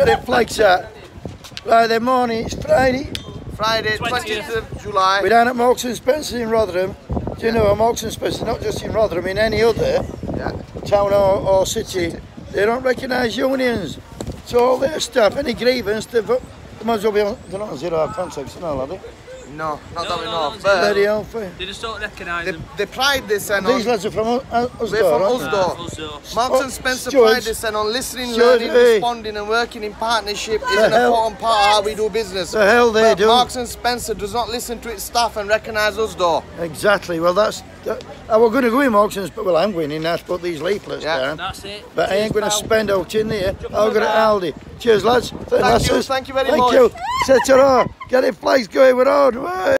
Get it flags out. Right then, morning, it's Friday. Friday, 20th of July. We're down at Marks and Spencer in Rotherham. Do you know Marks and Spencer, not just in Rotherham, in any other town or city, they don't recognise unions. So all their staff, any grievance, they might as well be on, they're not on 0 hour contracts and all, are they? No, not that we know of. Very unfair. They just don't recognise them. They pride this and These lads are from Usdaw, we're from Usdaw. Marks and Spencer pride this and on listening, learning, responding and working in partnership is an important part of how we do business. The hell they do. Marks and Spencer does not listen to its staff and recognise Usdaw. Exactly, well that's... we're going to go in Marks and Spencer, well I'm going in now to put these leaflets down. That's it. But I ain't going to spend out in there, I'll go to Aldi. Cheers lads. Thank you very much. Thank you. Set her on. Get it flags going, we're on.